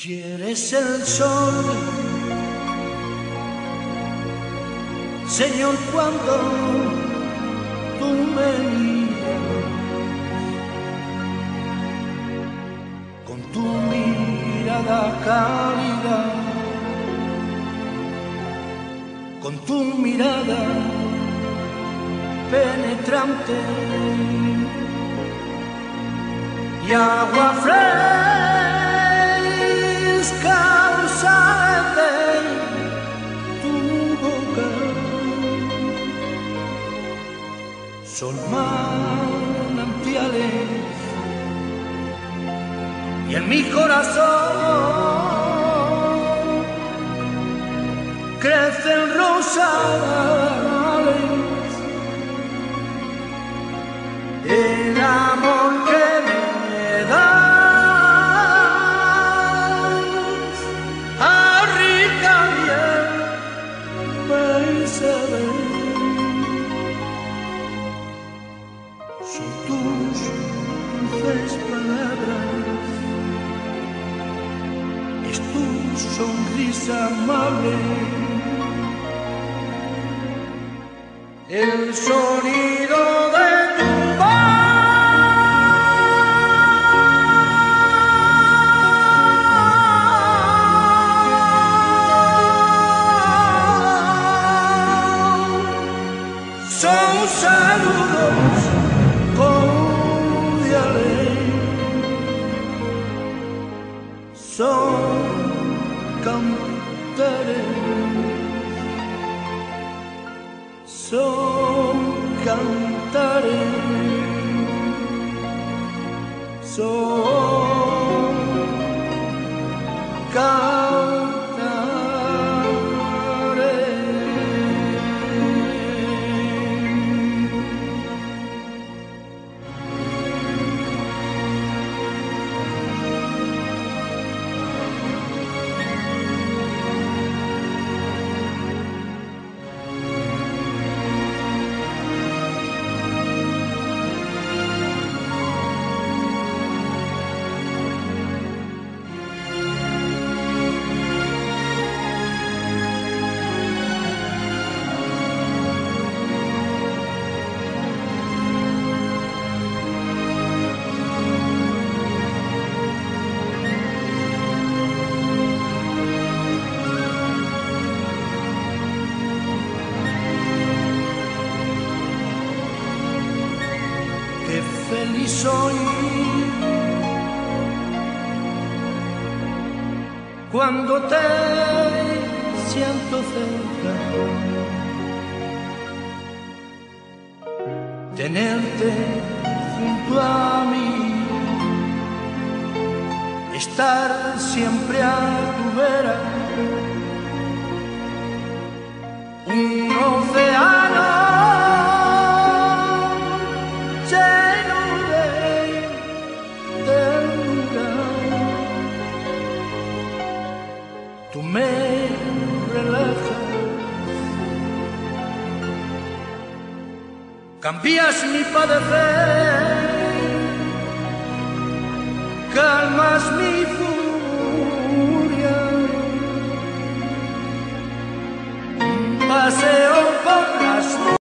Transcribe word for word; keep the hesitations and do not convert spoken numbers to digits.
Y eres el sol, Señor, cuando tú me miras, con tu mirada cálida, con tu mirada penetrante y agua fresca sale de tu boca, son manantiales y en mi corazón crecen rosales. El amor que me das a rica miel me sabe. Son tus dulces palabras, es tu sonrisa amable, el sonido de tu son saludos cordiales, son cantares, son cantares, son cantares. Qué feliz soy cuando te siento cerca, tenerte junto a mí, estar siempre a tu vera, un océano lleno de ternura. Tú me relajas, cambias mi padecer, calmas mi furia.